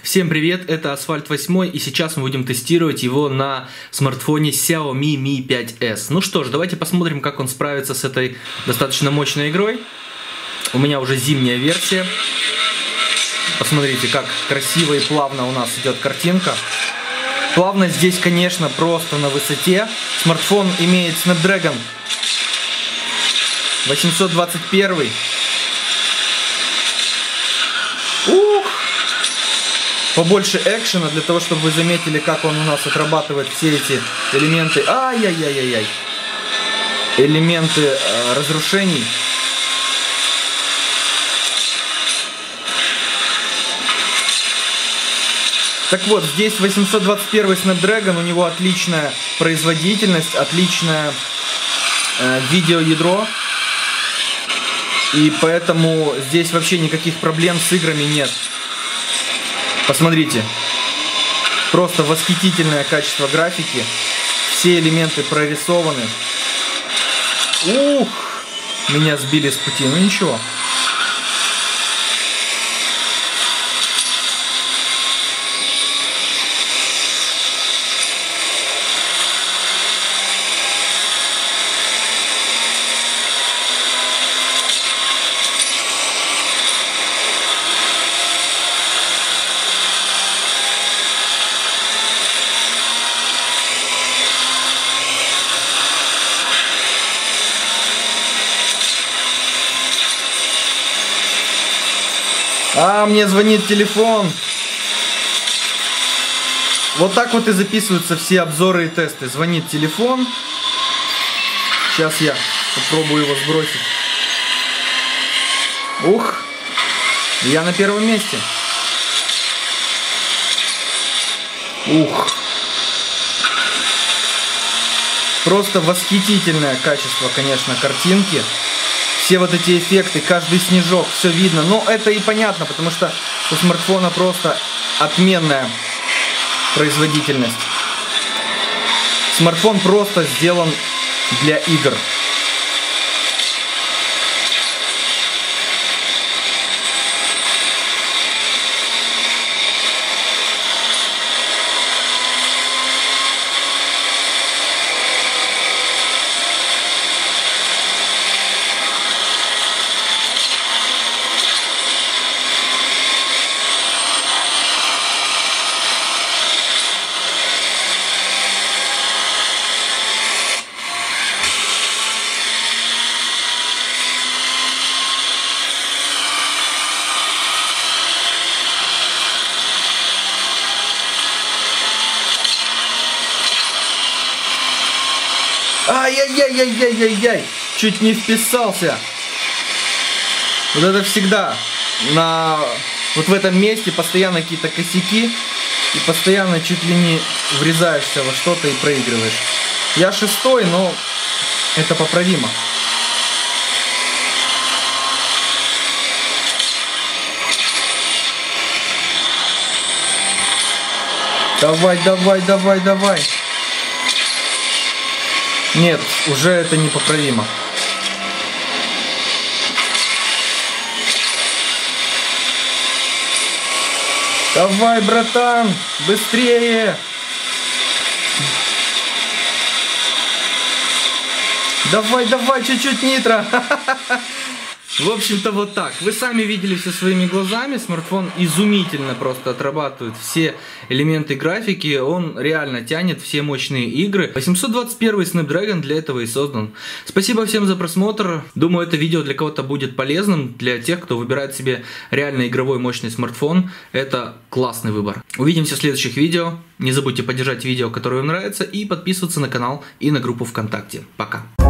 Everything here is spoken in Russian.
Всем привет, это Асфальт 8, и сейчас мы будем тестировать его на смартфоне Xiaomi Mi 5s. Ну что ж, давайте посмотрим, как он справится с этой достаточно мощной игрой. У меня уже зимняя версия. Посмотрите, как красиво и плавно у нас идет картинка. Плавность здесь, конечно, просто на высоте. Смартфон имеет Snapdragon 821. Побольше экшена, для того, чтобы вы заметили, как он у нас отрабатывает все эти элементы. Ай-яй-яй-яй-яй. Элементы разрушений. Так вот, здесь 821 Snapdragon, у него отличная производительность, отличное видеоядро. И поэтому здесь вообще никаких проблем с играми нет. Посмотрите, просто восхитительное качество графики, все элементы прорисованы. Ух, меня сбили с пути, ну ничего. Мне звонит телефон. Вот так вот и записываются все обзоры и тесты. Звонит телефон. Сейчас я попробую его сбросить. Ух, я на первом месте. Ух. Просто восхитительное качество, конечно, картинки. Все вот эти эффекты, каждый снежок, все видно. Но это и понятно, потому что у смартфона просто отменная производительность. Смартфон просто сделан для игр. Ай-яй-яй-яй-яй-яй-яй! Чуть не вписался. Вот это всегда вот в этом месте постоянно какие-то косяки. И постоянно чуть ли не врезаешься во что-то и проигрываешь. Я 6-й, но это поправимо. Давай, давай, давай, давай. Нет, уже это непоправимо. Давай, братан, быстрее. Давай, давай, чуть-чуть нитро. В общем-то вот так. Вы сами видели все своими глазами. Смартфон изумительно просто отрабатывает все элементы графики. Он реально тянет все мощные игры. 821 Snapdragon для этого и создан. Спасибо всем за просмотр. Думаю, это видео для кого-то будет полезным. Для тех, кто выбирает себе реально игровой мощный смартфон. Это классный выбор. Увидимся в следующих видео. Не забудьте поддержать видео, которое вам нравится. И подписываться на канал и на группу ВКонтакте. Пока.